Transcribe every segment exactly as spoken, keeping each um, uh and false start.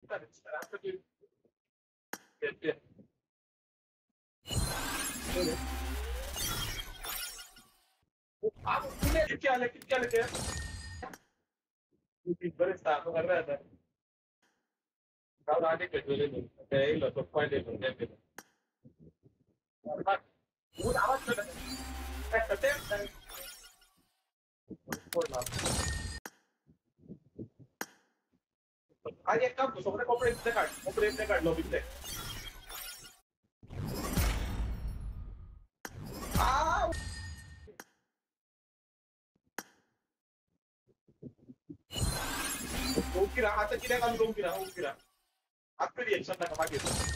stare, stare anche più. Perché? Ah, che chiale, che chiale che è? Il è stato, guardate. Guardate che due le ok, lo so poi le prendete. Guardate, una volta, ecco, te, poi là. आगे एक काम करो, cooperate से काट, cooperate से काट लो बिल्ले। आ, ukira, आता किती काम करू किरा, ukira. आता रिएक्शन नका मागे.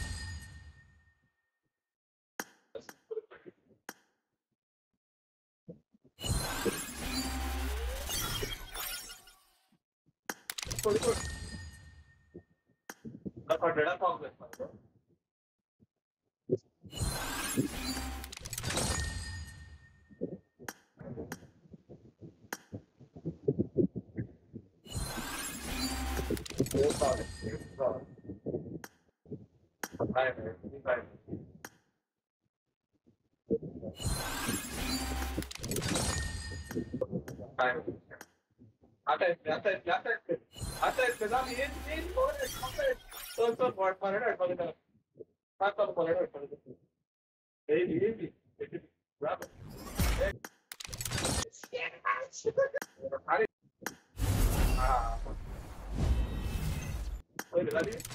थोडी थोडी. आता डेडा सॉन्ग आहे. हो चालेल. काय नाही, काय काय आता येते, आता येते, आता येते. आता येते, जा येईल, येईल, आता येते. चल, चल, वाट पाहणार आहे, मला त्याला. काय चालू पाहणार आहे? येईल, येईल, येईल. जा. अरे, हा. पहिले झाली.